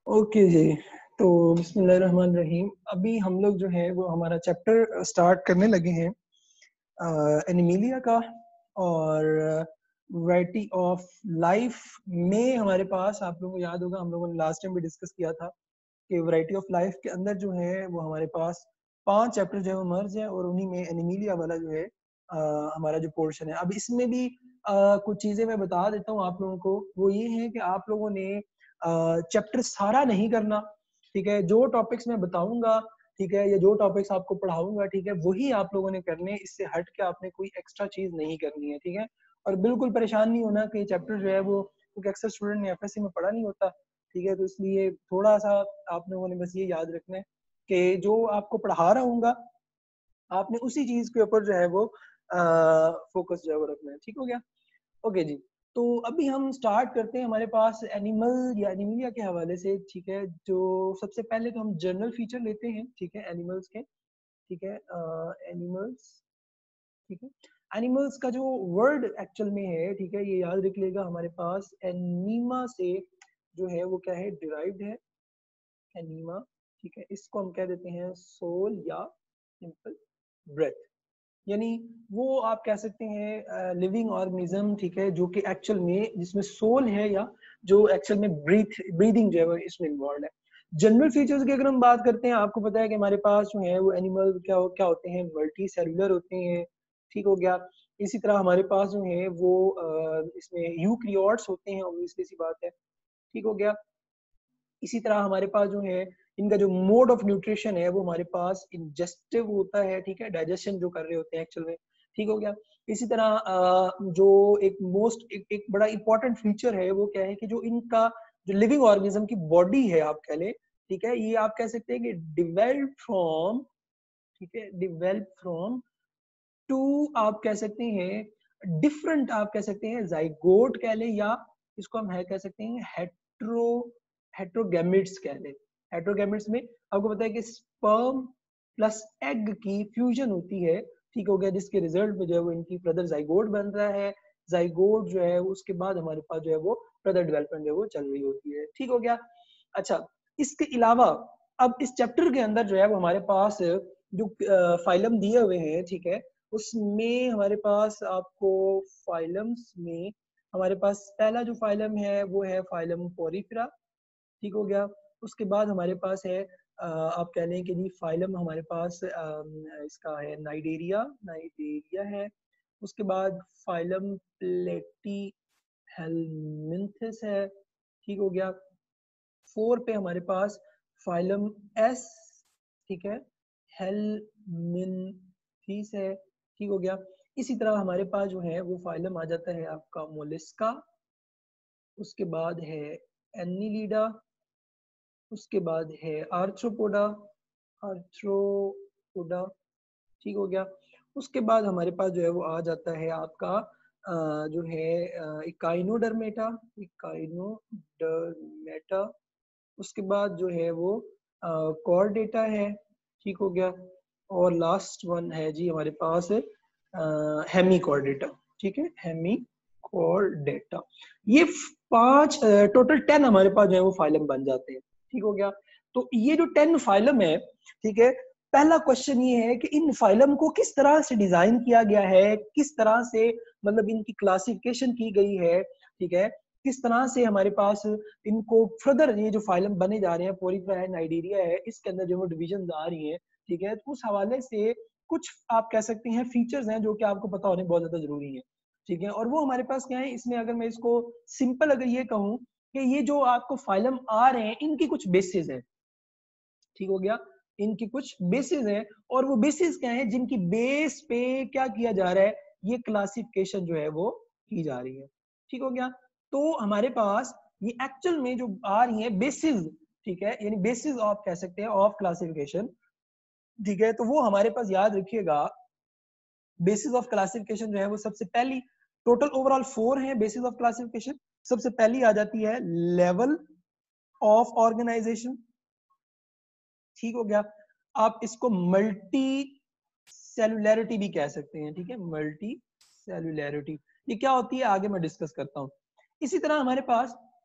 Okay जी। तो बिस्मिल्लाहिर्रहमानिर्रहीम। अभी हम लोग जो है वो हमारा चैप्टर स्टार्ट करने लगे हैं एनिमिलिया का। और वैरायटी ऑफ लाइफ में हमारे पास, आप लोगों को याद होगा हम लोगों ने लास्ट टाइम भी डिस्कस किया था कि वैरायटी ऑफ लाइफ के अंदर जो है वो हमारे पास 5 चैप्टर जो है वो मर्ज है, और उन्हीं में एनिमिलिया वाला जो है हमारा जो पोर्शन है। अब इसमें भी कुछ चीज़ें मैं बता देता हूँ आप लोगों को। वो ये है कि आप लोगों ने चैप्टर सारा नहीं करना, ठीक है। जो टॉपिक्स मैं बताऊंगा, ठीक है, या जो टॉपिक्स आपको पढ़ाऊंगा, ठीक है, वही आप लोगों ने करने। इससे हट के आपने कोई एक्स्ट्रा चीज नहीं करनी है, ठीक है। और बिल्कुल परेशान नहीं होना कि चैप्टर जो है वो, क्योंकि अक्सर स्टूडेंट ने एफएससी में पढ़ा नहीं होता, ठीक है। तो इसलिए थोड़ा सा आप लोगों ने बस ये याद रखना है कि जो आपको पढ़ा रहा हूँगा आपने उसी चीज के ऊपर जो है वो फोकस जो है वो रखना है, ठीक हो गया। ओके जी। तो अभी हम स्टार्ट करते हैं हमारे पास एनिमल या एनिमिलिया के हवाले से, ठीक है। जो सबसे पहले तो हम जनरल फीचर लेते हैं, ठीक है, एनिमल्स के, ठीक है। एनिमल्स, ठीक है। एनिमल्स का जो वर्ड एक्चुअल में है, ठीक है, ये याद रख लेगा हमारे पास एनीमा से जो है वो क्या है, डिराइव्ड है, एनीमा, ठीक है। इसको हम कह देते हैं सोल या सिंपल ब्रेथ, यानी वो आप कह सकते हैं लिविंग ऑर्गेनिज्म, ठीक है, जो कि एक्चुअल में जिसमें सोल है, या जो एक्चुअल में ब्रीदिंग जो है वो इसमें इन्वॉल्व है। जनरल फीचर्स की अगर हम बात करते हैं, आपको पता है कि हमारे पास जो है वो एनिमल क्या होते हैं, मल्टी सेलुलर होते हैं, ठीक हो गया। इसी तरह हमारे पास जो है वो इसमें यूक्रियोट्स होते हैं, ऑब्वियसली सी बात है, ठीक हो गया। इसी तरह हमारे पास जो है इनका जो मोड ऑफ न्यूट्रिशन है वो हमारे पास इंजेस्टिव होता है, ठीक है, डाइजेशन जो कर रहे होते हैं एक्चुअल में, ठीक हो गया। इसी तरह जो एक बड़ा इंपॉर्टेंट फीचर है वो क्या है कि जो इनका जो लिविंग ऑर्गेनिज्म की बॉडी है आप कह लें, ठीक है, ये आप कह सकते हैं कि डिवेल्प फ्रॉम, ठीक है, डिवेल्प फ्रॉम टू, आप कह सकते हैं डिफरेंट, आप कह सकते हैं जाइगोट कह लें, या इसको हम है कह सकते हैं हेट्रोगैमिट्स कह लें। हेट्रोगैमिट्स में आपको पता है कि स्पर्म प्लस एग की फ्यूजन होती है, ठीक हो गया, जिसके रिजल्ट में जो है वो इनकी फर्दर जाइगोट बन रहा है। जाइगोट जो है उसके बाद हमारे पास जो है वो फर्दर डेवलपमेंट जो है वो चल रही होती है, ठीक हो गया। अच्छा, इसके अलावा अब इस चैप्टर के अंदर जो है वो हमारे पास जो फाइलम दिए हुए हैं, ठीक है, उसमें हमारे पास आपको फाइलम्स में हमारे पास पहला जो फाइलम है वो है फाइलम पोरिफेरा, ठीक हो गया। उसके बाद हमारे पास है आप कह लें कि जी फाइलम हमारे पास इसका है नाइडेरिया, नाइडेरिया है। उसके बाद फाइलम प्लेटी हेलमिंथस है, ठीक हो गया। 4 पे हमारे पास फाइलम एस, ठीक है, हेलमिंथीस है, ठीक हो गया। इसी तरह हमारे पास जो है वो फाइलम आ जाता है आपका मोलिस्का। उसके बाद है एनिलीडा। उसके बाद है आर्थ्रोपोडा, आर्थ्रोपोडा, ठीक हो गया। उसके बाद हमारे पास जो है वो आ जाता है आपका जो है इकाइनोडर्मेटा, इकाइनोडर्मेटा। उसके बाद जो है वो कॉर्डेटा है, ठीक हो गया। और लास्ट वन है जी हमारे पास हेमिकॉर्डेटा, ठीक है, हेमिकॉर्डेटा। ये 5 टोटल 10 हमारे पास जो है वो फाइलम बन जाते हैं, ठीक हो गया। तो ये जो 10 फाइलम है, ठीक है, पहला क्वेश्चन ये है कि इन फाइलम को किस तरह से डिजाइन किया गया है, किस तरह से मतलब इनकी क्लासिफिकेशन की गई है, ठीक है, किस तरह से हमारे पास इनको फर्दर ये जो फाइलम बने जा रहे हैं, पोरिफेरा है, नाइडेरिया है, इसके अंदर जो वो डिविजन आ रही हैं, ठीक है। तो उस हवाले से कुछ आप कह सकते हैं फीचर्स हैं जो कि आपको पता होने बहुत ज्यादा जरूरी है, ठीक है। और वो हमारे पास क्या है इसमें, अगर मैं इसको सिंपल अगर ये कहूँ कि ये जो आपको फाइलम आ रहे हैं इनकी कुछ बेसिस है, ठीक हो गया, इनकी कुछ बेसिस है। और वो बेसिस क्या है जिनकी बेस पे क्या किया जा रहा है, ये क्लासिफिकेशन जो है वो की जा रही है, ठीक हो गया। तो हमारे पास ये एक्चुअल में जो आ रही है बेसिस, ठीक है, यानी बेसिस ऑफ कह सकते हैं ऑफ क्लासिफिकेशन, ठीक है। तो वो हमारे पास याद रखिएगा, बेसिस ऑफ क्लासिफिकेशन जो है वो सबसे पहली, टोटल ओवरऑल 4 है बेसिस ऑफ क्लासिफिकेशन। सबसे पहली आ जाती है लेवल ऑफ ऑर्गेनाइजेशन, ठीक हो गया। आप इसको मल्टी सेलुलैरिटी भी कह सकते हैं, ठीक है, मल्टी सेलुलैरिटी। ये क्या होती है आगे मैं डिस्कस करता हूँ। इसी तरह हमारे पास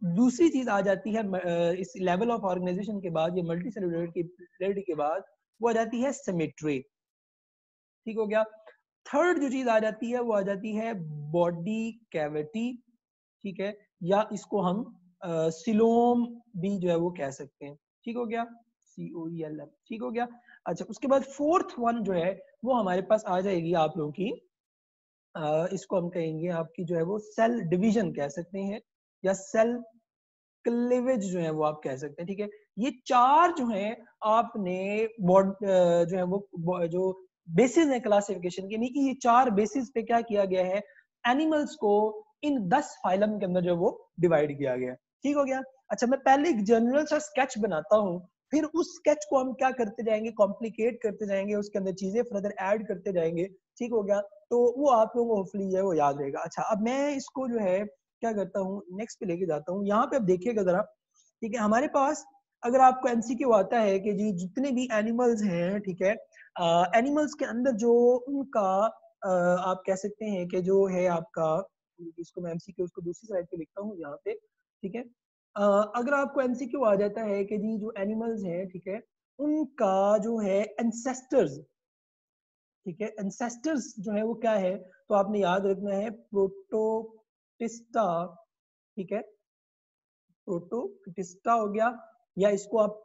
दूसरी चीज आ जाती है इस लेवल ऑफ ऑर्गेनाइजेशन के बाद, ये मल्टी सेलुलरिटी के बाद वो आ जाती है सिमेट्री। ठीक हो गया। थर्ड जो चीज आ जाती है वो आ जाती है बॉडी कैविटी। ठीक है, या इसको हम सिलोम भी जो है वो कह सकते हैं। ठीक हो गया, COELM। ठीक हो गया। अच्छा, उसके बाद फोर्थ वन जो है वो हमारे पास आ जाएगी आप लोगों की, इसको हम कहेंगे आपकी जो है वो सेल डिवीजन कह सकते हैं, या सेल क्लीवेज जो है वो आप कह सकते हैं। ठीक है, ये चार जो है आपने जो है वो जो बेसिस है क्लासिफिकेशन के, नहीं कि ये चार बेसिस पे क्या किया गया है, एनिमल्स को इन 10 फाइलम के अंदर जो वो डिवाइड किया गया है। ठीक हो गया। अच्छा, मैं पहले एक जनरल सा स्केच बनाता हूँ, फिर उस स्केच को हम क्या करते जाएंगे, कॉम्प्लिकेट करते जाएंगे, उसके अंदर चीजें फर्दर ऐड करते जाएंगे। ठीक हो गया, तो वो आप लोगों को होपफुली जो है वो याद रहेगा। अच्छा, अब मैं इसको जो है क्या करता हूँ, नेक्स्ट पे लेके जाता हूँ। यहाँ पे आप देखिएगा जरा। ठीक है, हमारे पास अगर आपको एमसीक्यू आता है कि जी जितने भी एनिमल्स हैं, ठीक है, एनिमल्स के अंदर जो उनका आप कह सकते हैं कि जो है आपका, इसको मैं एमसीक्यू उसको दूसरी साइड पे लिखता हूँ यहाँ पे। ठीक है, अगर आपको एमसीक्यू आ जाता है कि जी जो एनिमल्स हैं, ठीक है, उनका जो है एंसेस्टर्स, ठीक है, एंसेस्टर्स जो है वो क्या है, तो आपने याद रखना है प्रोटोटिस्टा। ठीक है, प्रोटोटिस्टा हो गया, या इसको आप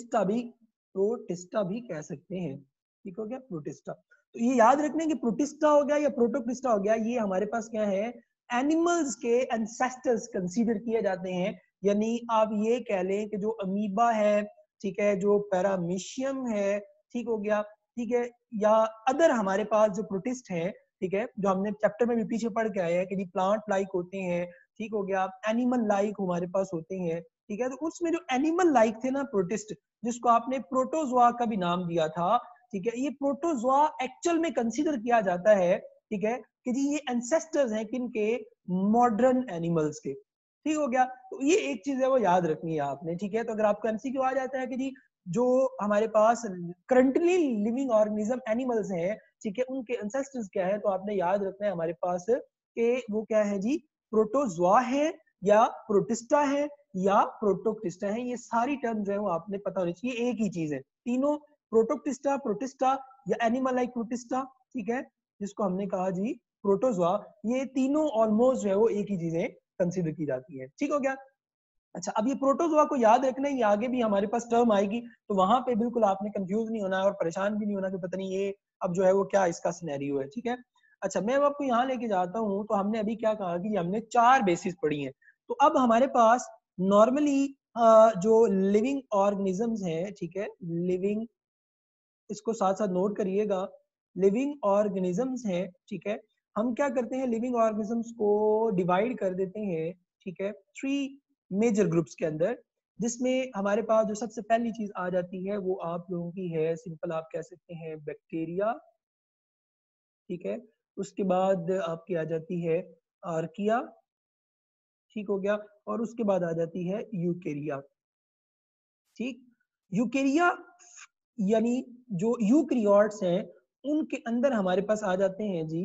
प्रोटिस्टा भी कह सकते हैं। ठीक हो गया, प्रोटिस्टा। तो ये याद रखना है कि प्रोटिस्टा हो गया या प्रोटोटिस्टा हो गया, ये हमारे पास क्या है, एनिमल्स के एंसेस्टर्स कंसीडर किए जाते हैं। यानी आप ये कह लें कि जो अमीबा है, ठीक है, जो पैरामीशियम है, ठीक हो गया, ठीक है, या अदर हमारे पास जो प्रोटिस्ट है, ठीक है, जो हमने चैप्टर में भी पीछे पढ़ के आए हैं कि प्लांट लाइक होते हैं, ठीक हो गया, एनिमल लाइक हमारे पास होते हैं। ठीक है, तो उसमें जो एनिमल लाइक थे ना प्रोटिस्ट, जिसको आपने प्रोटोजोआ का भी नाम दिया था, ठीक है, ये प्रोटोजोआ एक्चुअल में कंसीडर किया जाता है, ठीक है, कि जी ये एंसेस्टर्स हैं किनके, मॉडर्न एनिमल्स के। ठीक हो गया, तो ये एक चीज है वो याद रखनी है आपने। ठीक है, तो अगर आपका एमसीक्यू आ जाता है कि जी जो हमारे पास करंटली लिविंग ऑर्गेनिज्म एनिमल्स हैं, ठीक है, उनके एंसेस्टर्स क्या है, तो आपने याद रखना है हमारे पास कि वो क्या है जी, प्रोटोजोआ है, या प्रोटिस्टा है, या प्रोटोक्टिस्टा है। ये सारी टर्म जो है वो आपने पता होनी चाहिए, एक ही चीज है तीनों, प्रोटोक्टिस्टा, प्रोटिस्टा, या एनिमल लाइक प्रोटिस्टा। ठीक है, जिसको हमने कहा जी प्रोटोजोआ, ये तीनों ऑलमोस्ट जो है वो एक ही चीजें कंसिडर की जाती है। ठीक हो गया। अच्छा, अब ये प्रोटोजोआ को याद रखना है, ये आगे भी हमारे पास टर्म आएगी, तो वहां पे बिल्कुल आपने कंफ्यूज नहीं होना है और परेशान भी नहीं होना कि पता नहीं ये अब जो है वो क्या इसका सिनेरियो है। ठीक है। अच्छा, मैं आपको यहाँ लेके जाता हूँ, तो हमने अभी क्या कहा कि हमने 4 बेसिस पढ़ी हैं। तो अब हमारे पास नॉर्मली जो लिविंग ऑर्गेनिजम्स हैं, ठीक है, लिविंग, इसको साथ साथ नोट करिएगा, लिविंग ऑर्गेनिजम्स हैं, ठीक है, हम क्या करते हैं, लिविंग ऑर्गेनिजम्स को डिवाइड कर देते हैं, ठीक है, 3 मेजर ग्रुप्स के अंदर, जिसमें हमारे पास जो सबसे पहली चीज आ जाती है वो आप लोगों की है, सिंपल आप कह सकते हैं बैक्टीरिया। ठीक है, उसके बाद आपकी आ जाती है आर्किया। ठीक हो गया, और उसके बाद आ जाती है यूकेरिया। ठीक, यूकेरिया यानी जो यूक्रियोट्स हैं, उनके अंदर हमारे पास आ जाते हैं जी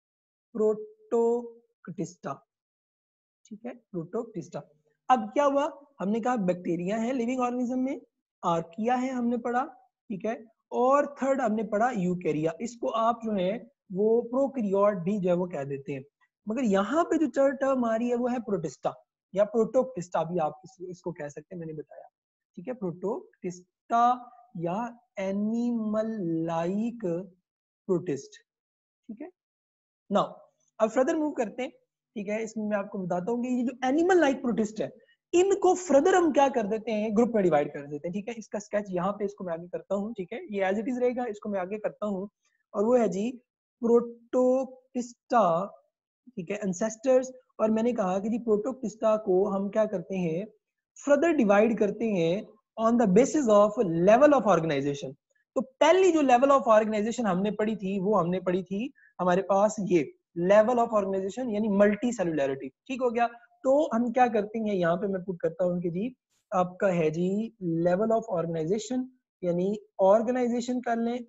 प्रोटोक्टिस्टा। ठीक है, प्रोटोक्टिस्टा। अब क्या हुआ, हमने कहा बैक्टीरिया है लिविंग ऑर्गेनिज्म में, आर्किया है हमने पढ़ा, ठीक है, और थर्ड हमने पढ़ा यूकेरिया। इसको आप जो है वो प्रोकैरियोट भी जो है वो कह देते हैं, मगर यहाँ पे जो थर्ड टर्म आ रही है वो है प्रोटिस्टा, या प्रोटोक्टिस्टा भी आप इसको कह सकते हैं, मैंने बताया। ठीक है, प्रोटोक्टिस्टा या एनिमल लाइक प्रोटिस्ट। ठीक है, नाउ अब फर्दर मूव करते हैं। ठीक है, इसमें मैं आपको बताता हूँ कि ये जो एनिमल लाइक प्रोटिस्ट है, इनको फर्दर हम क्या कर देते हैं, ग्रुप में डिवाइड कर देते हैं। ठीक है, इसका स्केच यहाँ पे इसको मैं आगे करता हूँ। ठीक है, ये एज इट इज रहेगा, इसको मैं आगे करता हूँ, और वो है जी प्रोटोक्टिस्टा। ठीक है, एंसेस्टर्स, और मैंने कहा कि जी प्रोटोक्टिस्टा को हम क्या करते हैं, फर्दर डिवाइड करते हैं on the basis of level of organisation. तो पहली जो लेवल ऑफ ऑर्गेनाइजेशन हमने पढ़ी थी वो हमने पढ़ी थी हमारे पास ये लेवल ऑफ ऑर्गेनाइजेशन, यानी मल्टी सेलुलरिटी। ठीक हो गया, तो हम क्या करते हैं, यहाँ पे मैं पुट करता हूँ कि जी आपका है जी लेवल ऑफ ऑर्गेनाइजेशन, यानी ऑर्गेनाइजेशन कर लें।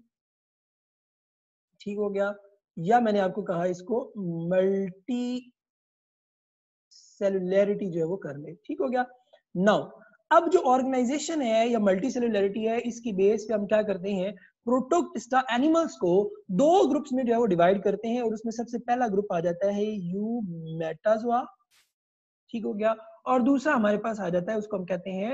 ठीक हो गया, या मैंने आपको कहा इसको मल्टी सेलुलरिटी जो है वो कर ले। ठीक हो गया। नाउ अब जो ऑर्गेनाइजेशन है या मल्टी सेलुलरिटी है, इसकी बेस पे हम क्या करते हैं, प्रोटोक्टिस्टा एनिमल्स को दो ग्रुप्स में जो है वो डिवाइड करते हैं, और उसमें सबसे पहला ग्रुप आ जाता है यूमेटाजोआ। ठीक हो गया। और दूसरा हमारे पास आ जाता है, उसको हम कहते हैं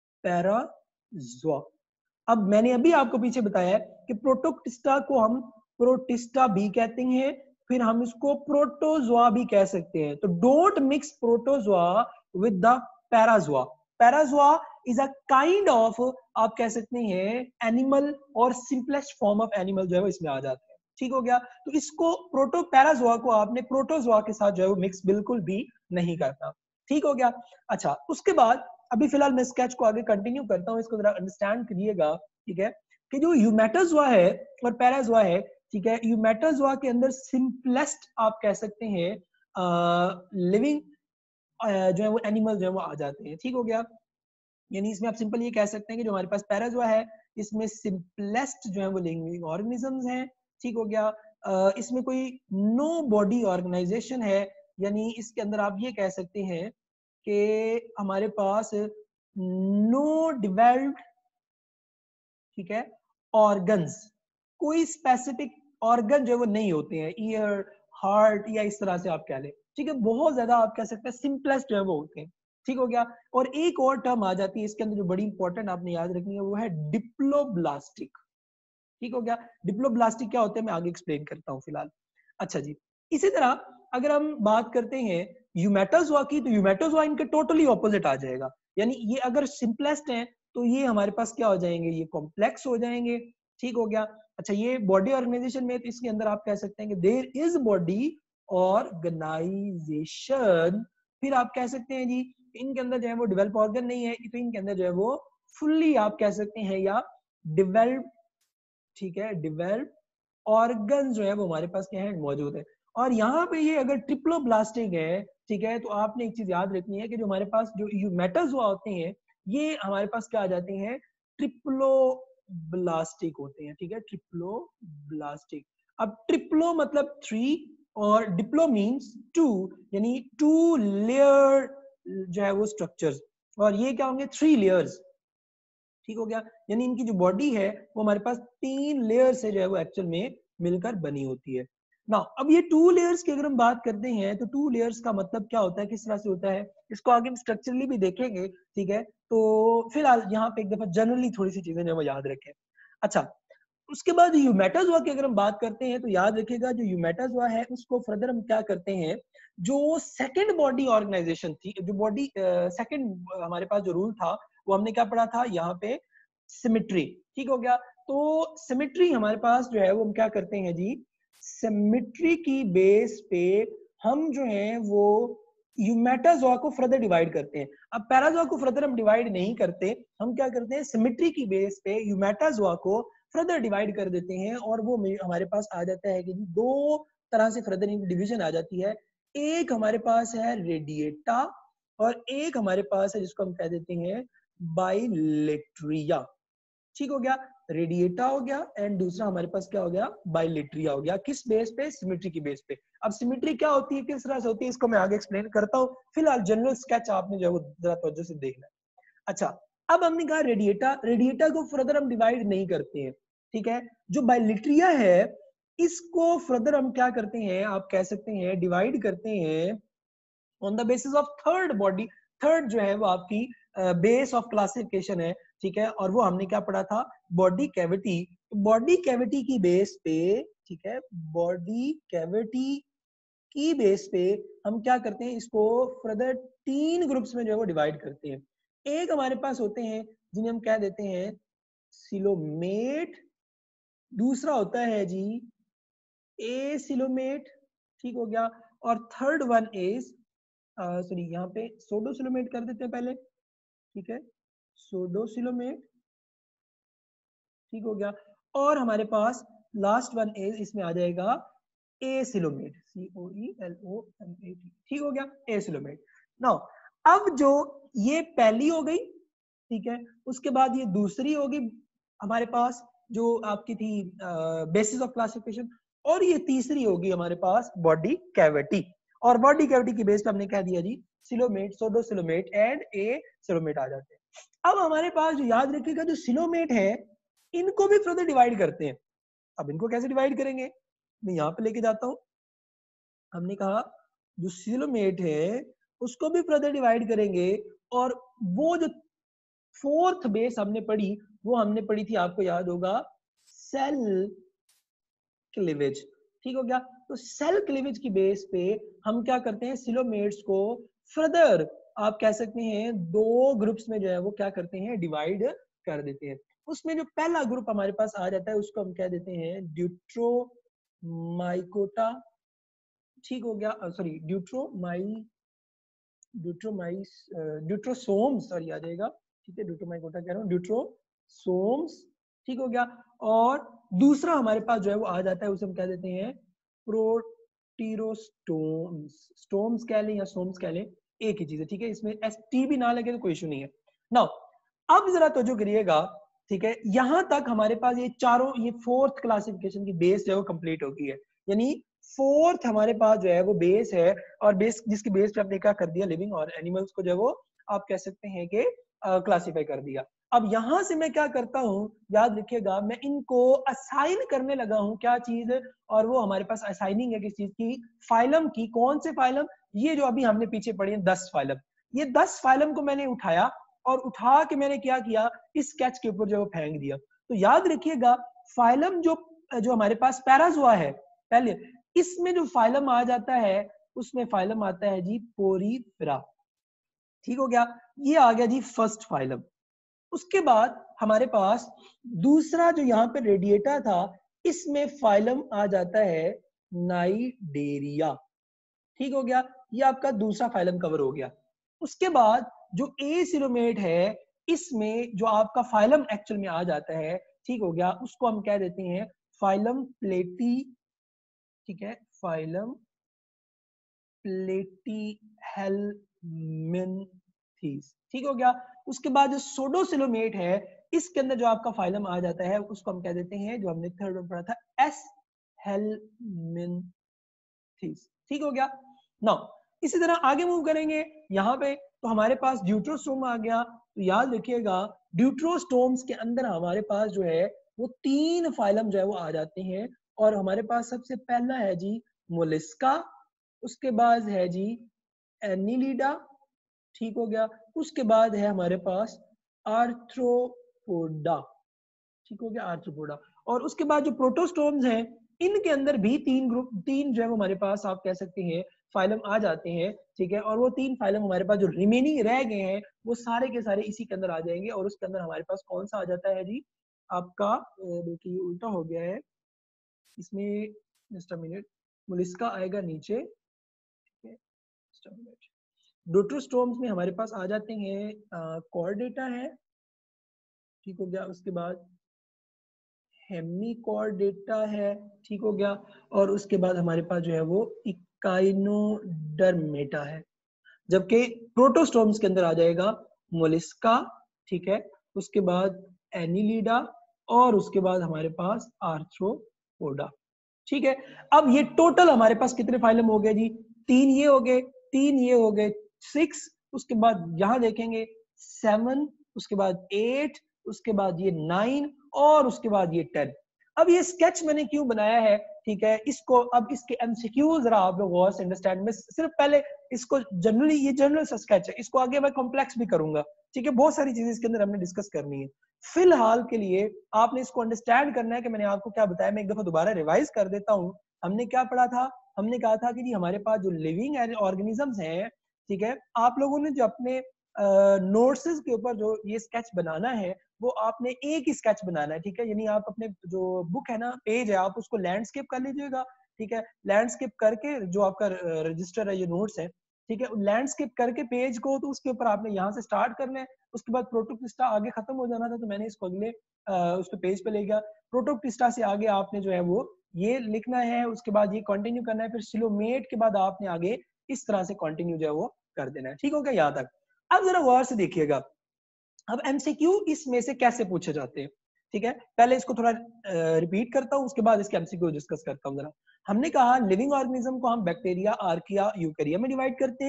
पैराजोआ। अब मैंने अभी आपको पीछे बताया कि प्रोटोक्टिस्टा को हम प्रोटिस्टा भी कहते हैं, फिर हम इसको प्रोटोजोआ भी कह सकते हैं। तो don't mix protozoa with the parazoa. Parazoa is a kind of, आप कह सकते हैं, एनिमल, और सिंपलेस्ट फॉर्म ऑफ एनिमल जो है वो इसमें आ जाता है। ठीक हो गया। तो इसको प्रोटो पैराजोआ को आपने प्रोटोजोआ के साथ जो है वो मिक्स बिल्कुल भी नहीं करना। ठीक हो गया। अच्छा, उसके बाद अभी फिलहाल मैं स्केच को आगे कंटिन्यू करता हूँ, इसको जरा अंडरस्टैंड करिएगा। ठीक है, कि जो यूमेटाजोआ है और पैराजोआ है, ठीक है, यूमेटाजोआ के अंदर सिंपलेस्ट आप कह सकते हैं लिविंग जो है वो एनिमल जो है वो आ जाते हैं। ठीक हो गया। यानी इसमें आप सिंपल ये कह सकते हैं कि जो हमारे पास पैराजोआ है, इसमें सिंपलेस्ट जो है वो लिविंग ऑर्गेनिजम्स हैं। ठीक हो गया। इसमें कोई नो बॉडी ऑर्गेनाइजेशन है, यानी इसके अंदर आप ये कह सकते हैं कि हमारे पास नो डिवेल्प्ड, ठीक है, ऑर्गन्स, कोई स्पेसिफिक ऑर्गन जो है वो नहीं होते हैं, ईयर, हार्ट, या इस तरह से आप कह लें। ठीक है, बहुत ज्यादा आप कह सकते हैं सिंपलेस्ट जो है वो होते हैं। ठीक हो गया। और एक और टर्म आ जाती है इसके अंदर जो बड़ी इंपॉर्टेंट आपने याद रखनी है, वो है डिप्लोब्लास्टिक। ठीक हो गया। डिप्लोब्लास्टिक क्या होता है मैं आगे एक्सप्लेन करता हूँ फिलहाल। अच्छा जी, इसी तरह अगर हम बात करते हैं यूमेटाजोआ की, तो यूमेटाजोआ इनके टोटली ऑपोजिट आ जाएगा। यानी ये अगर सिंपलेस्ट है तो ये हमारे पास क्या हो जाएंगे, ये कॉम्प्लेक्स हो जाएंगे। ठीक हो गया। अच्छा, ये बॉडी ऑर्गेनाइजेशन में, तो इसके अंदर आप कह सकते हैं कि देयर इज बॉडी ऑर्गेनाइजेशन। फिर आप कह सकते हैं जी इनके अंदर जो है वो डेवलप ऑर्गन नहीं है, तो इनके अंदर जो है वो फुल्ली आप कह सकते हैं या डेवलप, ठीक है, डेवलप ऑर्गन जो है वो हमारे पास क्या है, मौजूद है। और यहाँ पे ये अगर ट्रिप्लोब्लास्टिक है, ठीक है, तो आपने एक चीज याद रखनी है कि जो हमारे पास जो यूमेटाजोआ होते हैं, ये हमारे पास क्या आ जाते हैं, ट्रिप्लोब्लास्टिक होते हैं। ठीक है, ट्रिप्लोब्लास्टिक। अब ट्रिप्लो मतलब 3 और डिप्लो मीन्स 2, यानी 2 लेयर जो है वो स्ट्रक्चर्स, और ये क्या होंगे, 3 लेयर्स। ठीक हो गया। यानी इनकी जो बॉडी है वो हमारे पास 3 लेयर से जो है वो एक्चुअल में मिलकर बनी होती है ना। अब ये 2 लेयर्स की अगर हम बात करते हैं, तो 2 लेयर्स का मतलब क्या होता है, किस तरह से होता है, इसको आगे हम स्ट्रक्चरली भी देखेंगे। ठीक है, तो फिलहाल यहाँ पे एक दफा जनरली थोड़ी सी चीजें जो है याद रखें। अच्छा, उसके बाद यूमेटाजोआ की अगर हम बात करते हैं, तो याद रखिएगा जो यूमेटाजोआ है उसको फर्दर हम क्या करते हैं, जो सेकंड बॉडी ऑर्गेनाइजेशन थी, जो बॉडी सेकंड हमारे पास जो रूल था, वो हमने क्या पढ़ा था यहाँ पे, सिमेट्री। ठीक हो गया। तो सिमेट्री हमारे पास जो है वो हम क्या करते हैं जी, सिमेट्री की बेस पे हम जो है वो यूमेटाजोआ को फर्दर डिवाइड करते हैं। अब पैराजोआ को फर्दर हम डिवाइड नहीं करते, हम क्या करते हैं, सिमेट्री की बेस पे यूमेटाजोआ को फर्दर डिवाइड कर देते हैं, और वो हमारे पास आ जाता है कि दो तरह से फर्दर डिवीजन आ जाती है। एक हमारे पास है रेडिएटा, और एक हमारे पास है जिसको हम कह देते हैं बाइलेट्रिया। ठीक हो गया, रेडिएटा हो गया, एंड दूसरा हमारे पास क्या हो गया, बाइलेट्रिया हो गया। किस बेस पे, सिमेट्री की बेस पे। अब सिमेट्री क्या होती है, किस तरह से होती है, इसको मैं आगे एक्सप्लेन करता हूँ। फिलहाल जनरल स्केच आपने जो है वो जरा तवज्जो से देखना है। अच्छा, अब हमने कहा रेडिएटा, रेडिएटा को फर्दर हम डिवाइड नहीं करते हैं। ठीक है, जो बाइलेट्रिया है इसको फर्दर हम क्या करते हैं, आप कह सकते हैं डिवाइड करते हैं on the basis of third body. Third जो है वो आपकी बेस ऑफ क्लासिफिकेशन है। ठीक है, और वो हमने क्या पढ़ा था, बॉडी कैविटी। बॉडी कैविटी की बेस पे, ठीक है, बॉडी कैविटी की बेस पे हम क्या करते हैं, इसको फर्दर 3 ग्रुप्स में जो है वो डिवाइड करते हैं। एक हमारे पास होते हैं जिन्हें हम कह देते हैं सिलोमेट, दूसरा होता है जी एसिलोमेट। ठीक हो गया। और थर्ड वन इज सॉरी, यहाँ पे सोडोसिलोमेट कर देते हैं पहले। ठीक है, सोडोसिलोमेट। ठीक हो गया। और हमारे पास लास्ट वन इज, इसमें आ जाएगा एसिलोमेट, COELOMAT। ठीक हो गया, एसिलोमेट। नाउ अब जो ये पहली हो गई, ठीक है, उसके बाद ये दूसरी होगी हमारे पास जो आपकी थी बेसिस ऑफ क्लासिफिकेशन, और ये तीसरी होगी हमारे पास बॉडी कैविटी। और बॉडी कैविटी की बेस पे हमने कह दिया जी coelomate, pseudocoelomate and acoelomate आ जाते हैं। अब हमारे पास जो याद रखिएगा जो सिलोमेट है इनको भी फर्दर डिवाइड करते हैं। अब इनको कैसे डिवाइड करेंगे, मैं यहाँ पे लेके जाता हूँ। हमने कहा जो सिलोमेट है उसको भी फर्दर डिवाइड करेंगे, और वो जो फोर्थ बेस हमने पढ़ी वो हमने पढ़ी थी, आपको याद होगा, सेल क्लीवेज। ठीक हो गया। तो सेल क्लीवेज की बेस पे हम क्या करते हैं, सिलोमेट्स को फर्दर आप कह सकते हैं दो ग्रुप्स में जो है वो क्या करते हैं, डिवाइड कर देते हैं। उसमें जो पहला ग्रुप हमारे पास आ जाता है उसको हम कह देते हैं ड्यूट्रोमाइकोटा। ठीक हो गया, सॉरी ड्यूट्रोसोम्स, सॉरी आ जाएगा, ठीक है, ड्यूट्रोमाइकोटा कह रहा हूँ, ड्यूट्रोसोम्स। ठीक हो गया। और दूसरा हमारे पास जो है वो आ जाता है, उसे हम कह देते हैं प्रोटीरोस्टोम्स। स्टोम्स कह लें या सोम्स कह लें, एक ही चीज है। ठीक है, इसमें एस टी भी ना लगे तो कोई इशू नहीं है। नाउ अब जरा तवज्जो करिएगा, ठीक है, यहां तक हमारे पास ये चारों, ये फोर्थ क्लासिफिकेशन की बेस जो है वो कंप्लीट हो गई है। यानी फोर्थ हमारे पास जो है वो बेस है, और बेस जिसकी बेस पे हमने क्या कर दिया, लिविंग और एनिमल्स को जो है वो आप कह सकते हैं कि क्लासिफाई कर दिया। अब यहां से मैं क्या करता हूं, याद रखिएगा, मैं इनको असाइन करने लगा हूं क्या चीज, और वो हमारे पास असाइनिंग है किस चीज की, फाइलम की। कौन से फाइलम, ये जो अभी हमने पीछे पढ़ी है 10 फाइलम, ये 10 फाइलम को मैंने उठाया, और उठा के मैंने क्या किया, इस स्केच के ऊपर जो है वो फेंक दिया। तो याद रखिएगा फाइलम जो जो हमारे पास पैराजोआ है पहले, इसमें जो फाइलम आ जाता है उसमें फाइलम आता है जी पोरीफेरा। ठीक हो गया, ये आ गया जी फर्स्ट फाइलम। उसके बाद हमारे पास दूसरा जो यहाँ पे रेडिएटा था, इसमें फाइलम आ जाता है नाइडेरिया। ठीक हो गया, ये आपका दूसरा फाइलम कवर हो गया। उसके बाद जो ए सिलोमेट है, इसमें जो आपका फाइलम एक्चुअल में आ जाता है, ठीक हो गया, उसको हम कह देते हैं फाइलम प्लेटी। ठीक है, फाइलम प्लेटीहेल्मिन्थीज। ठीक हो गया। उसके बाद जो सोडोसिलोमेट है, इसके अंदर जो आपका फाइलम आ जाता है उसको हम कह देते हैं, जो हमने थर्ड में पढ़ा था, एस हेल्मिन्थीज। ठीक हो गया। नाउ इसी तरह आगे मूव करेंगे यहाँ पे, तो हमारे पास ड्यूट्रोस्टोम आ गया। तो याद रखिएगा ड्यूट्रोस्टोम्स के अंदर हमारे पास जो है वो 3 फाइलम जो है वो आ जाते हैं, और हमारे पास सबसे पहला है जी मोलिस्का, उसके बाद है जी एनिलिडा। ठीक हो गया। उसके बाद है हमारे पास आर्थ्रोपोडा। ठीक हो गया, आर्थ्रोपोडा। और उसके बाद जो प्रोटोस्टोम्स हैं, इनके अंदर भी 3 ग्रुप, 3 जो है हमारे पास आप कह सकते हैं फाइलम आ जाते हैं। ठीक है, और वो 3 फाइलम हमारे पास जो रिमेनिंग रह गए हैं वो सारे के सारे इसी के अंदर आ जाएंगे। और उसके अंदर हमारे पास कौन सा आ जाता है जी, आपका देखिए उल्टा हो गया है इसमें, जस्ट अ मिनट, मोलिस्का आएगा नीचे, डोट्रोस्टोम्स में हमारे पास आ जाते हैं कॉर्डेटा है। ठीक हो गया। उसके बाद हेमिकॉर्डेटा है। ठीक हो गया। और उसके बाद हमारे पास जो है वो इकाइनोडर्मेटा है। जबकि प्रोटोस्टोम्स के अंदर आ जाएगा मोलिस्का। ठीक है, उसके बाद एनिलिडा, और उसके बाद हमारे पास आर्थ्रोपोडा। ठीक है, अब ये टोटल हमारे पास कितने फाइलम हो गए जी, 3 ये हो गए, 3 ये हो गए, 6। उसके बाद यहां देखेंगे 7, उसके बाद 8, उसके बाद ये 9, और उसके बाद ये 10। अब ये स्केच मैंने क्यों बनाया है, ठीक है, इसको अब इसके एमसीक्यू जरा आप लोग गौर से अंडरस्टैंड में, सिर्फ पहले इसको जनरली, ये जनरल सा स्केच है, इसको आगे मैं कॉम्प्लेक्स भी करूंगा। ठीक है, बहुत सारी चीजें इसके अंदर हमने डिस्कस करनी है। फिलहाल के लिए आपने इसको अंडरस्टैंड करना है कि मैंने आपको क्या बताया। मैं एक दफा दोबारा रिवाइज कर देता हूँ। हमने क्या पढ़ा था, हमने कहा था कि जी हमारे पास जो लिविंग ऑर्गेनिजम्स हैं, ठीक है, आप लोगों ने जो अपने नोट्स के ऊपर जो ये स्केच बनाना है, वो आपने एक ही स्केच बनाना है। ठीक है, यानी आप अपने जो बुक है ना, पेज है, आप उसको लैंडस्केप कर लीजिएगा। ठीक है, लैंडस्केप करके जो आपका रजिस्टर है, ये नोट्स है, ठीक है, लैंडस्केप करके पेज को, तो उसके ऊपर आपने यहाँ से स्टार्ट करना है। उसके बाद प्रोटोक्टिस्टा आगे खत्म हो जाना था, तो मैंने इसको अगले उसके पेज पे ले गया। प्रोटोक्टिस्टा से आगे आपने जो है वो ये लिखना है, उसके बाद ये कंटिन्यू करना है, फिर सिलोमेट के बाद आपने आगे इस तरह से कंटिन्यू जो है वो कर देना है। ठीक हो गया यहाँ तक। अब जरा गौर से देखिएगा, अब एमसीक्यू इसमें से कैसे पूछे जाते हैं। ठीक है, पहले इसको थोड़ा रिपीट करता हूँ, उसके बाद इसके एमसीक्यू डिस्कस करता हूँ जरा। हमने कहा लिविंग ऑर्गेनिज्म को हम बैक्टीरिया, आर्किया, यूकैरिया में डिवाइड करते हैं।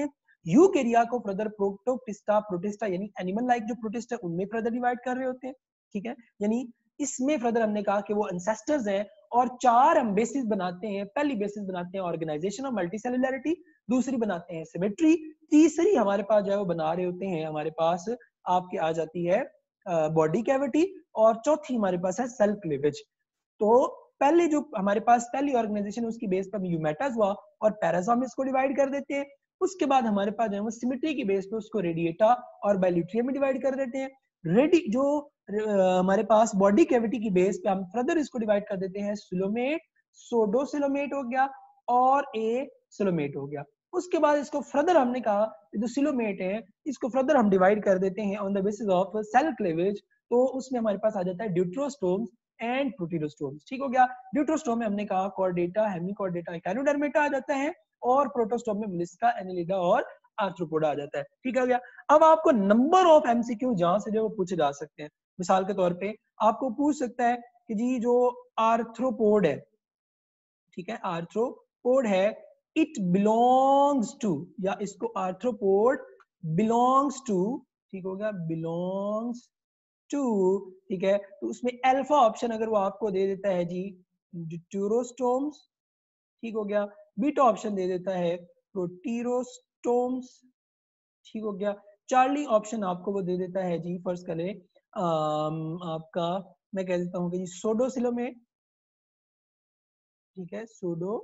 यूकेरिया को फर्दर प्रोटोप्टिस्टा, प्रोटिस्टा यानी एनिमल लाइक जो प्रोटिस्ट है उनमें फर्दर डिवाइड कर रहे होते हैं, ठीक है। यानी इसमें फर्दर हमने कहा कि वो एंसेस्टर्स हैं, और 4 हम बेसिस बनाते हैं। पहली बेसिस बनाते हैं ऑर्गेनाइजेशन और मल्टीसेलुलरिटी, दूसरी बनाते हैं सिमेट्री, तीसरी हमारे पास जो है वो बना रहे होते हैं हमारे पास आपके आ जाती है बॉडी कैविटी, और चौथी हमारे पास है सेल क्लीवेज। तो पहले जो हमारे पास पहली ऑर्गेनाइजेशन उसकी बेस पर ह्यूमेटास हुआ और पैरासोमिस को डिवाइड कर देते हैं। उसके बाद हमारे पास जो है वो सिमेट्री की बेस पे उसको रेडिएटा और बाइलिट्रिया में डिवाइड कर देते हैं। रेडी जो हमारे पास बॉडी कैविटी की बेस पे हम फर्दर इसको डिवाइड कर देते हैं, सिलोमेट, सोडोसिलोमेट हो गया और ए सिलोमेट हो गया। उसके बाद इसको फर्दर हमने कहा जो सिलोमेट है इसको फर्दर हम डिवाइड कर देते हैं on the basis of cell cleavage. तो उसमें हमारे पास आ जाता है ड्यूट्रोस्टोम्स एंड प्रोटीरोस्टोम्स, ठीक हो गया। ड्यूट्रोस्टोम में हमने कहा कॉर्डेटा, हेमिकॉर्डेटा, इकाइनोडर्मेटा आ जाता है, और प्रोटोस्टोम में मेलिस्का, एनेलिडा और आर्थ्रोपोडा आ जाता है, ठीक है गया। अब आपको नंबर ऑफ एमसीक्यू जहां से जो वो पूछे जा सकते हैं, मिसाल के तौर पे आपको पूछ सकता है कि जी जो आर्थ्रोपोड है, ठीक है, आर्थ्रोपोड है, इट बिलोंग्स टू, या इसको आर्थ्रोपोड बिलोंग्स टू, ठीक हो गया, बिलोंग्स टू, ठीक है। तो उसमें अल्फा ऑप्शन अगर वो आपको दे देता है जी ड्यूटेरोस्टोम्स, ठीक हो गया, बीटा ऑप्शन दे देता है प्रोटीरोस्टोम्स, ठीक हो गया, चार्ली ऑप्शन आपको वो दे देता है जी फर्स्ट करें आपका मैं कह देता हूँ कि जी सोडोसिलोमेट, ठीक है,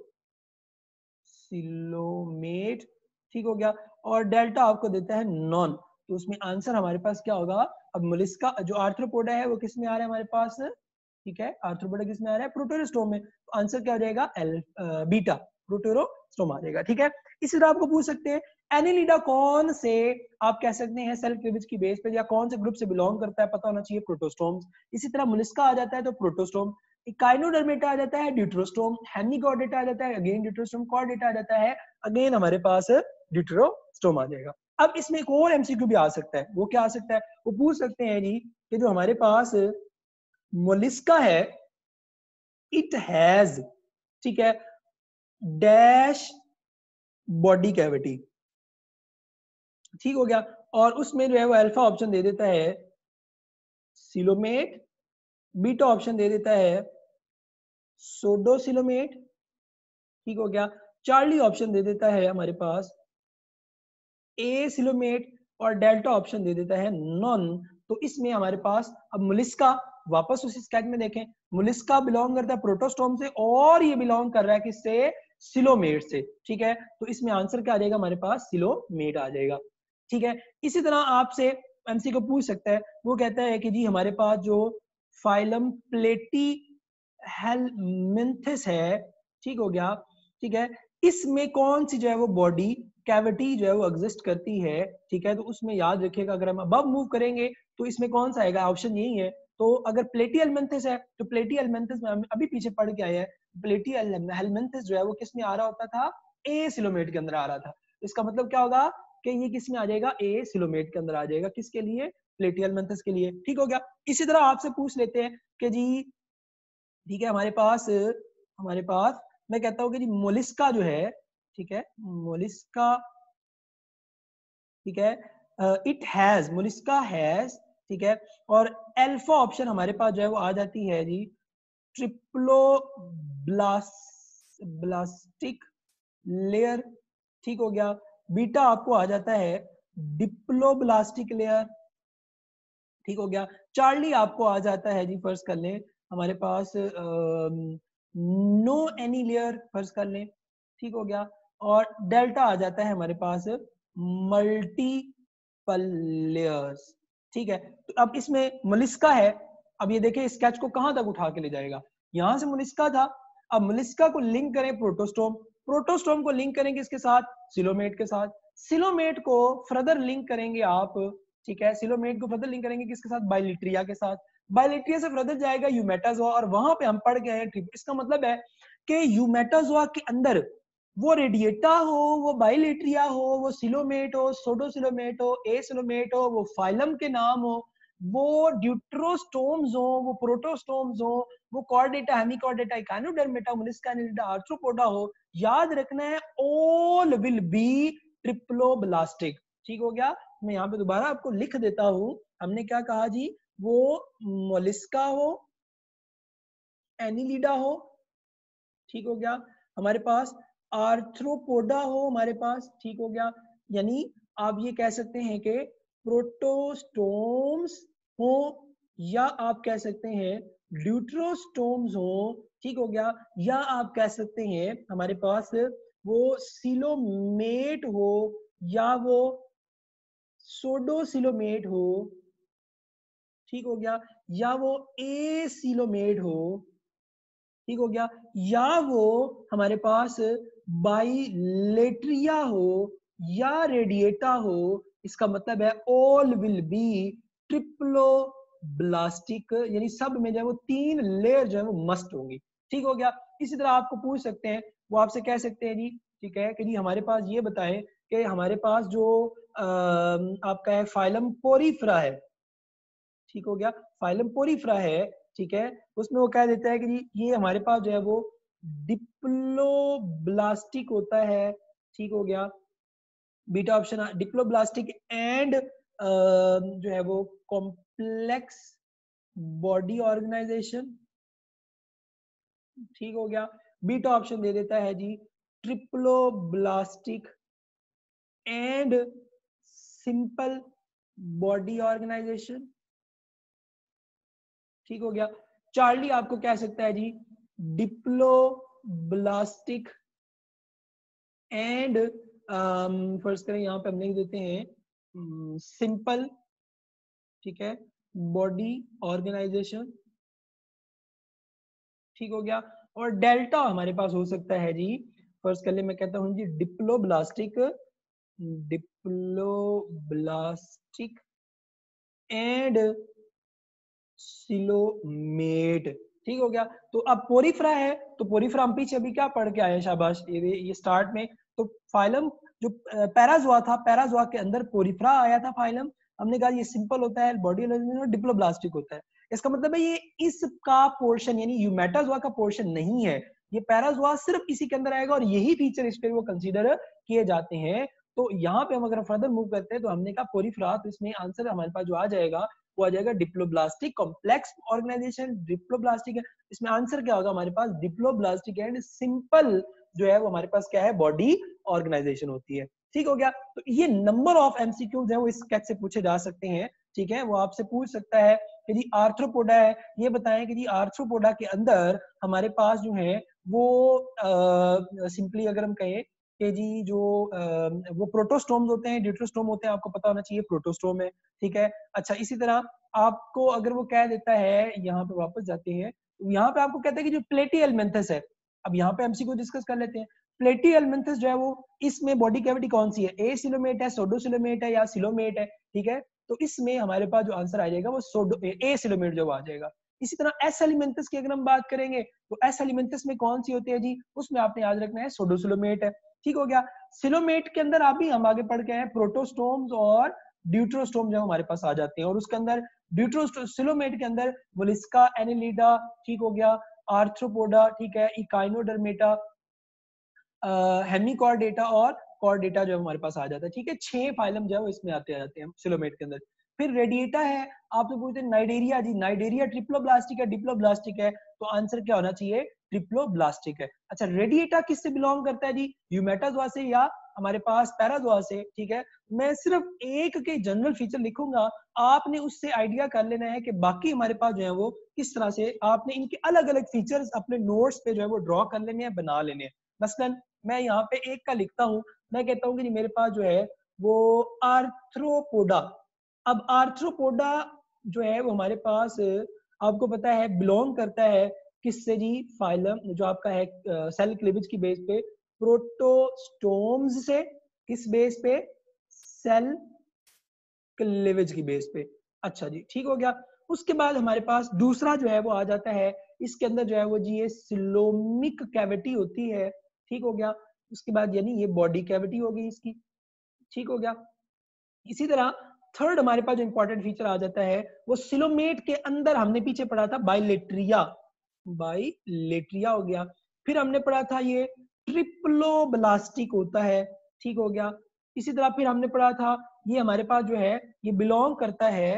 सोडोसिलोमेट, ठीक हो गया, और डेल्टा आपको देता है नॉन। तो उसमें आंसर हमारे पास क्या होगा, अब मोलिस्का जो आर्थ्रोपोडा है वो किस में आ रहा है हमारे पास, ठीक है, आर्थ्रोपोडा किस में आ रहा है, प्रोटेरोस्टोम में। तो आंसर क्या हो जाएगा, बीटा प्रोटेरोस्टोम आ जाएगा, ठीक है। इसी तरह आपको पूछ सकते हैं एनिलिडा कौन से, आप कह सकते हैं सेल क्लीवेज की बेस पे या कौन से ग्रुप से बिलोंग करता है, पता होना चाहिए, प्रोटोस्टोम्स। इसी तरह मोलिस्का आ जाता है तो प्रोटोस्टोम, इकाइनोडर्मेटा आ जाता है ड्यूटेरोस्टोम, हेमिकॉर्डेटा आ जाता है अगेन ड्यूटेरोस्टोम, कॉर्डेटा आ जाता है अगेन हमारे पास ड्यूटेरोस्टोम आ जाएगा। अब इसमें एक और एमसीक्यू भी आ सकता है, वो क्या आ सकता है, वो पूछ सकते हैं जी कि जो हमारे पास मोलिस्का है, इट हैज, ठीक है, डैश बॉडी कैविटी, ठीक हो गया, और उसमें जो है वो अल्फा ऑप्शन दे देता है सिलोमेट, बीटा ऑप्शन दे देता है सोडोसिलोमेट, ठीक हो गया, चार्ली ऑप्शन दे देता है हमारे पास ए सिलोमेट, और डेल्टा ऑप्शन दे देता है नॉन। तो इसमें हमारे पास अब मोलिस्का, वापस उसी स्केच में देखें, मोलिस्का बिलोंग करता है प्रोटोस्टोम से, और ये बिलोंग कर रहा है किससे, सिलोमेट से, ठीक है। तो इसमें आंसर क्या आ जाएगा हमारे पास, सिलोमेट आ जाएगा, ठीक है। इसी तरह आपसे एमसी को पूछ सकता है, वो कहता है कि जी हमारे पास जो फाइलम प्लेटी हेलमिंथस है, ठीक हो गया, ठीक है, इसमें कौन सी जो है वो बॉडी कैविटी जो है वो एग्जिस्ट करती है, ठीक है। तो उसमें याद रखिएगा अगर हम अब मूव करेंगे तो इसमें कौन सा आएगा, ऑप्शन यही है। तो अगर प्लेटी हेलमिंथस है तो प्लेटी हेलमिंथस में हम अभी पीछे पढ़ के आए हैं, प्लेटी हेलमिंथस जो है वो किस में आ रहा होता था, ए सिलोमेट के अंदर आ रहा था। इसका मतलब क्या होगा कि ये किस में आ जाएगा, ए सिलोमेट के अंदर आ जाएगा, किसके लिए, प्लेटी हेलमिंथस के लिए, ठीक हो गया। इसी तरह आपसे पूछ लेते हैं कि जी ठीक है, हमारे पास मैं कहता हूँ कि जी मोलिस्का जो है, ठीक है, मोलिस्का, ठीक है, इट हैज, मोलिस्का हैज, ठीक है, और अल्फा ऑप्शन हमारे पास जो है वो आ जाती है जी ट्रिप्लो ब्लास्टिक लेयर, ठीक हो गया, बीटा आपको आ जाता है डिप्लोब्लास्टिक लेयर, ठीक हो गया, चार्ली आपको आ जाता है जी फर्स्ट कर लें हमारे पास नो एनी लेयर फर्स्ट कर लें, ठीक हो गया, और डेल्टा आ जाता है हमारे पास मल्टीपल लेयर्स, ठीक है। तो अब इसमें मोलिस्का है, अब ये देखिए स्केच को कहां तक उठा के ले जाएगा, यहां से मोलिस्का था, अब मोलिस्का को लिंक करें प्रोटोस्टोम, प्रोटोस्टोम को लिंक करेंगे इसके साथ, सिलोमेट के साथ, सिलोमेट को फर्दर लिंक करेंगे आप, ठीक है, सिलोमेट को फर्दर लिंक करेंगे किसके साथ, बाइलिट्रिया के साथ, बाइलिट्रिया से फर्दर जाएगा यूमेटाजोआ, और वहां पे हम पढ़ के आए हैं, इसका मतलब है कि यूमेटाजोआ के अंदर वो रेडिएटा हो, वो बाइलिट्रिया हो, वो सिलोमेट हो, सोडोसिलोमेट हो, ए सिलोमेट हो, वो फाइलम के नाम हो, वो ड्यूट्रोस्टोम्स हो, वो प्रोटोस्टोम्स हो, वो chordata, hemichordata, echinodermata, mollusca, annelida, arthropoda हो, याद रखना है ऑल विल बी ट्रिप्लोब्लास्टिक। ठीक हो गया। मैं यहाँ पे दोबारा आपको लिख देता हूं। हमने क्या कहा जी, वो मोलिस्का हो, एनिलिडा हो, ठीक हो गया, हमारे पास आर्थ्रोपोडा हो हमारे पास, ठीक हो गया, यानी आप ये कह सकते हैं कि प्रोटोस्टोम्स हो, या आप कह सकते हैं ड्यूट्रोस्टोम्स हो, ठीक हो गया, या आप कह सकते हैं हमारे पास वो सिलोमेट हो, या वो सोडोसिलोमेट हो, ठीक हो गया, या वो एसिलोमेट हो, ठीक हो गया, या वो हमारे पास बाइलेट्रिया हो, या रेडिएटा हो। इसका मतलब है all will be triploblastic, यानी सब में जो है वो 3 लेयर जो है वो मस्ट होंगी। ठीक हो गया। इसी तरह आपको पूछ सकते हैं, वो आपसे कह सकते हैं जी, ठीक है, कि जी हमारे पास ये बताएं कि हमारे पास जो आपका है फाइलम पोरीफ्रा है, ठीक हो गया, फाइलम पोरीफ्रा है, ठीक है, उसमें वो कह देता है कि जी ये हमारे पास जो है वो डिप्लोब्लास्टिक होता है, ठीक हो गया, बीटा ऑप्शन डिप्लोब्लास्टिक एंड जो है वो कॉम्प्लेक्स बॉडी ऑर्गेनाइजेशन, ठीक हो गया, बीटा ऑप्शन दे देता है जी triploblastic and simple body organisation, ठीक हो गया। चार्ली आपको कह सकता है जी डिप्लोब्लास्टिक एंड फर्स्ट करें यहाँ पे हम लिख देते हैं सिंपल, ठीक है, बॉडी ऑर्गेनाइजेशन, ठीक हो गया। और डेल्टा हमारे पास हो सकता है जी, फर्स्ट कर ले मैं कहता हूँ जी डिप्लोब्लास्टिक, डिप्लोब्लास्टिक एंड सिलोमेट, ठीक हो गया। तो अब पोरीफ्रा है, तो पोरीफ्रा हम पीछे अभी क्या पढ़ के आए हैं, शाबाश, ये स्टार्ट में तो फाइलम जो पैराजोआ था, पैराजोआ के अंदर पोरीफ्रा आया था फाइलम, हमने कहा ये सिंपल होता है, बॉडी और डिप्लोब्लास्टिक होता है। इसका मतलब है ये इसका पोर्शन यानी यूमेटाजोआ का पोर्शन नहीं है, ये पैराजोआ सिर्फ इसी के अंदर आएगा और यही फीचर इस पर वो कंसीडर किए जाते हैं। तो यहाँ पे हम अगर फर्दर मूव करते हैं तो हमने कहा पोरीफ्रा, तो इसमें आंसर हमारे पास जो आ जाएगा वो आ जाएगा डिप्लोब्लास्टिक कॉम्प्लेक्स ऑर्गेनाइजेशन, डिप्लोब्लास्टिक है, इसमें आंसर क्या होगा हमारे पास डिप्लोब्लास्टिक एंड सिंपल जो है वो हमारे पास क्या है बॉडी ऑर्गेनाइजेशन होती है, ठीक हो गया। तो ये नंबर ऑफ एमसीक्यूज है वो इस स्केच से पूछे जा सकते हैं, ठीक है, वो आपसे पूछ सकता है कि जी आर्थ्रोपोडा है, ये बताएं कि जी आर्थ्रोपोडा के अंदर हमारे पास जो है वो सिंपली अगर हम कहें कि जी जो वो प्रोटोस्टोम्स होते हैं, ड्यूट्रोस्टोम होते हैं, आपको पता होना चाहिए प्रोटोस्टोम है, ठीक है। अच्छा, इसी तरह आपको अगर वो कह देता है, यहाँ पे वापस जाते हैं, यहाँ पे आपको कहता है कि जो प्लेटी एल्मेंथस है, अब यहाँ पे एमसी को डिस्कस कर लेते हैं। प्लेटी एल्मेंथस जो है वो इसमें बॉडी कैविटी कौन सी है, ए सिलोमेट है, सोडोसिलोमेट है, या सिलोमेट है, ठीक है। तो इसमें हमारे पास जो आंसर आ जाएगा वो सोडो ए सिलोमेट जो आ जाएगा। इसी तरह एस एलिमेंथस की अगर हम बात करेंगे तो एस एलिमेंथस में कौन सी होती है जी, उसमें आपने याद रखना है सोडोसिलोमेट है, ठीक हो गया। सिलोमेट के अंदर आप भी हम आगे पढ़ के हैं प्रोटोस्टोम्स और ड्यूट्रोस्टोम जो हमारे पास आ जाते हैं, और उसके अंदर सिलोमेट के अंदर मोलिस्का, एनिलिडा, ठीक हो गया, आर्थ्रोपोडा, ठीक है, इकाइनोडर्मेटा, हेमिकॉर्डेटा और कॉर्डेटा जो हमारे पास आ जाता है, ठीक है। 6 फाइलम जो है वो इसमें आते जाते हैं सिलोमेट के अंदर। फिर रेडिएटा है, आपसे पूछते हैं नाइडेरिया जी, नाइडेरिया ट्रिप्लोब्लास्टिक है, डिप्लोब्लास्टिक है, तो आंसर क्या होना चाहिए, ट्रिप्लोब्लास्टिक है। अच्छा, रेडिएटा किससे बिलोंग करता है जी, यूमेटाजोआ से या हमारे पास पैराजोआ से, ठीक है। मैं सिर्फ एक के जनरल फीचर लिखूंगा, आपने उससे आइडिया कर लेना है कि बाकी हमारे पास जो है वो किस तरह से आपने इनके अलग अलग फीचर्स अपने नोट्स पे जो है वो ड्रॉ कर लेने हैं, बना लेने हैं। मसलन मैं यहाँ पे एक का लिखता हूँ, मैं कहता हूँ कि मेरे पास जो है वो आर्थ्रोपोडा। अब आर्थ्रोपोडा जो है वो हमारे पास आपको पता है बिलोंग करता है किससे जी, फाइलम जो आपका है सेल क्लीवेज की बेस पे प्रोटोस्टोम्स से, किस बेस पे, सेल क्लीवेज की बेस पे। अच्छा जी, ठीक हो गया। उसके बाद हमारे पास दूसरा जो है वो आ जाता है, इसके अंदर जो है वो जी ये सिलोमिक कैविटी होती है, ठीक हो गया। उसके बाद यानी ये बॉडी कैविटी हो गई इसकी, ठीक हो गया। इसी तरह थर्ड हमारे पास जो इंपॉर्टेंट फीचर आ जाता है वो सिलोमेट के अंदर हमने पीछे पढ़ा था बाइलेट्रिया, बाइलेट्रिया हो गया। फिर हमने पढ़ा था ये ट्रिप्लोब्लास्टिक होता है, ठीक हो गया। इसी तरह फिर हमने पढ़ा था ये हमारे पास जो है ये बिलोंग करता है,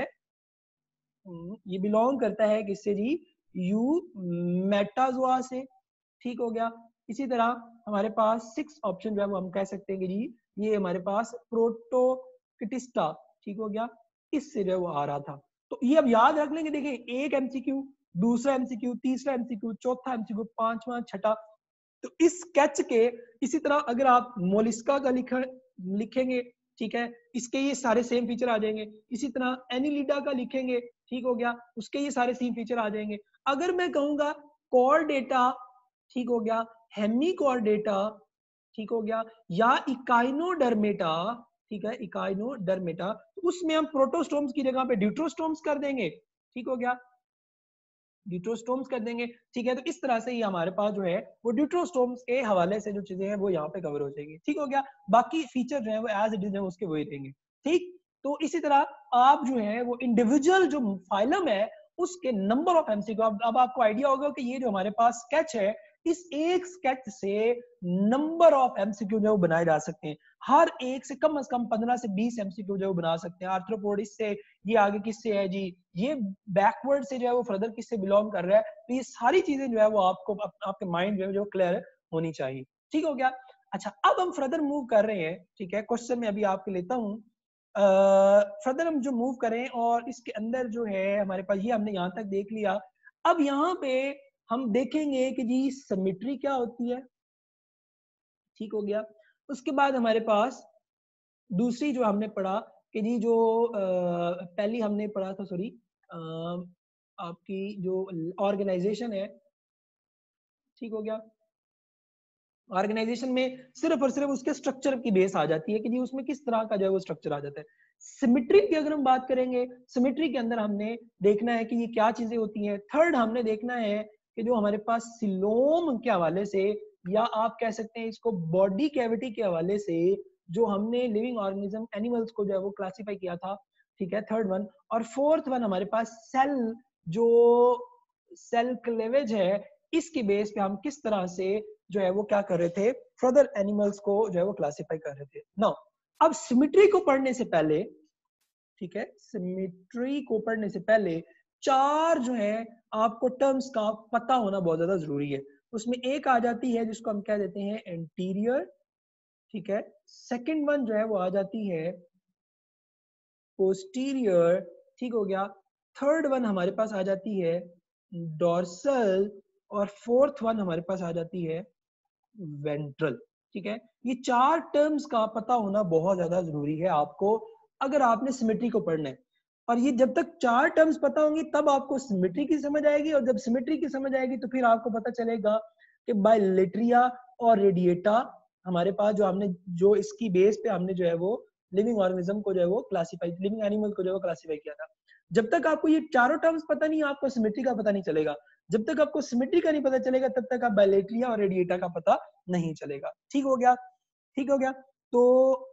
ये बिलोंग करता है किससे जी, यू मेटाजोआ से, ठीक हो गया। इसी तरह हमारे पास 6 ऑप्शन जो है वो हम कह सकते हैं कि जी ये हमारे पास प्रोटोकिटिस्टा, ठीक हो गया, इससे जो है वो आ रहा था। तो ये अब याद रख लेंगे, देखिए एक एमसीक्यू, दूसरा एमसीक्यू, तीसरा एमसीक्यू, चौथा एमसीक्यू, पांचवा, छठा। तो इस स्केच के इसी तरह अगर आप मोलिस्का का लिखेंगे, ठीक है, इसके ये सारे सेम फीचर आ जाएंगे। इसी तरह एनिलिडा का लिखेंगे, ठीक हो गया, उसके ये सारे सेम फीचर आ जाएंगे। अगर मैं कहूंगा कॉर्डेटा, ठीक हो गया, हेमीकॉर्डेटा, ठीक हो गया, या इकाइनोडर्मेटा, ठीक है, इकाइनोडर्मेटा, तो उसमें हम प्रोटोस्टोम्स की जगह पे ड्यूट्रोस्टोम्स कर देंगे, ठीक हो गया, ड्यूट्रोस्टोम्स कर देंगे, ठीक है। तो इस तरह से ये हमारे पास जो है वो ड्यूट्रोस्टोम्स के हवाले से जो चीजें हैं वो यहाँ पे कवर हो जाएगी, ठीक हो गया। बाकी फीचर जो है वो एज इट इज है उसके वही रहेंगे, ठीक। तो इसी तरह आप जो है वो इंडिविजुअल जो फाइलम है उसके नंबर ऑफ एमसीक्यू, अब आपको आइडिया होगा कि ये जो हमारे पास स्केच है, इस एक स्केच से नंबर ऑफ एमसीक्यू जो है वो बनाए जा सकते हैं। हर एक से कम 15 से 20 एमसीक्यू जो है वो बना सकते हैं। आर्थ्रोपोड इससे, ये आगे किससे है जी, ये बैकवर्ड से जो है वो फर्दर किससे बिलोंग कर रहा है। तो ये सारी चीजें जो है वो आपको आपके माइंड में जो क्लियर होनी चाहिए, ठीक हो गया। अच्छा, अब हम फर्दर मूव कर रहे हैं, ठीक है, क्वेश्चन में अभी आपके लेता हूँ। फर्दर हम जो मूव करें और इसके अंदर जो है हमारे पास ये हमने यहाँ तक देख लिया। अब यहाँ पे हम देखेंगे कि जी सिमेट्री क्या होती है, ठीक हो गया। उसके बाद हमारे पास दूसरी जो हमने पढ़ा कि जी जो पहली हमने पढ़ा था, सॉरी, आपकी जो ऑर्गेनाइजेशन है, ठीक हो गया। ऑर्गेनाइजेशन में सिर्फ और सिर्फ उसके स्ट्रक्चर की बेस आ जाती है कि जी उसमें किस तरह का जो है वो स्ट्रक्चर आ जाता है। सिमेट्री की अगर हम बात करेंगे, सिमेट्री के अंदर हमने देखना है कि ये क्या चीजें होती हैं। थर्ड हमने देखना है कि जो हमारे पास सिलोम के हवाले से, या आप कह सकते हैं इसको बॉडी कैविटी के हवाले से, जो हमने लिविंग ऑर्गेनिज्म एनिमल्स को जो है वो क्लासिफाई किया था, ठीक है, थर्ड वन। और फोर्थ वन हमारे पास सेल, जो सेल क्लेवेज है, इसके बेस पे हम किस तरह से जो है वो क्या कर रहे थे, फर्दर एनिमल्स को जो है वो क्लासिफाई कर रहे थे। नाउ अब सिमेट्री को पढ़ने से पहले, ठीक है, सिमेट्री को पढ़ने से पहले चार जो है आपको टर्म्स का पता होना बहुत ज्यादा जरूरी है। उसमें एक आ जाती है जिसको हम क्या देते हैं, एंटीरियर, ठीक है। सेकंड वन जो है वो आ जाती है पोस्टीरियर, ठीक हो गया। थर्ड वन हमारे पास आ जाती है डॉर्सल, और फोर्थ वन हमारे पास आ जाती है वेंट्रल, ठीक है। ये चार टर्म्स का पता होना बहुत ज्यादा जरूरी है आपको, अगर आपने सिमेट्री को पढ़ना है। और ये जब तक चार टर्म्स पता होंगी तब आपको सिमेट्री की समझ आएगी, और जब सिमेट्री की समझ आएगी तो फिर आपको पता चलेगा कि बायलेट्रिया और रेडिएटा हमारे पास जो हमने, जो इसकी बेस पे हमने जो है वो लिविंग ऑर्गेनिज्म को जो है वो क्लासिफाई, लिविंग एनिमल को जो है वो क्लासिफाई किया था। जब तक आपको ये चारों टर्म्स पता नहीं, आपको सिमेट्री का पता नहीं चलेगा। जब तक आपको सिमेट्री का नहीं पता चलेगा तब तक आप बायलेट्रिया और रेडिएटा का पता नहीं चलेगा, ठीक हो गया, ठीक हो गया। तो